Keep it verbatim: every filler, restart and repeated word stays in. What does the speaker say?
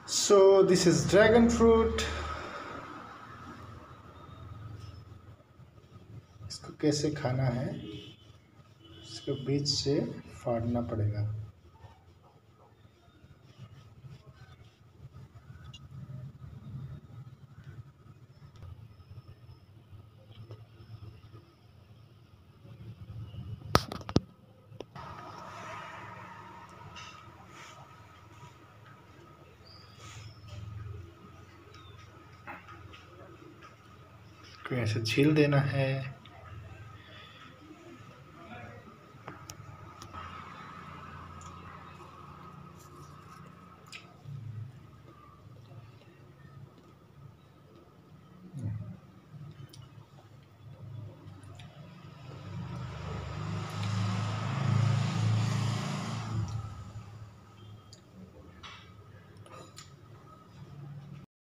So this is dragon fruit. इसको कैसे खाना है, इसको बीच से फाड़ना पड़ेगा। इसको ऐसे छील देना है।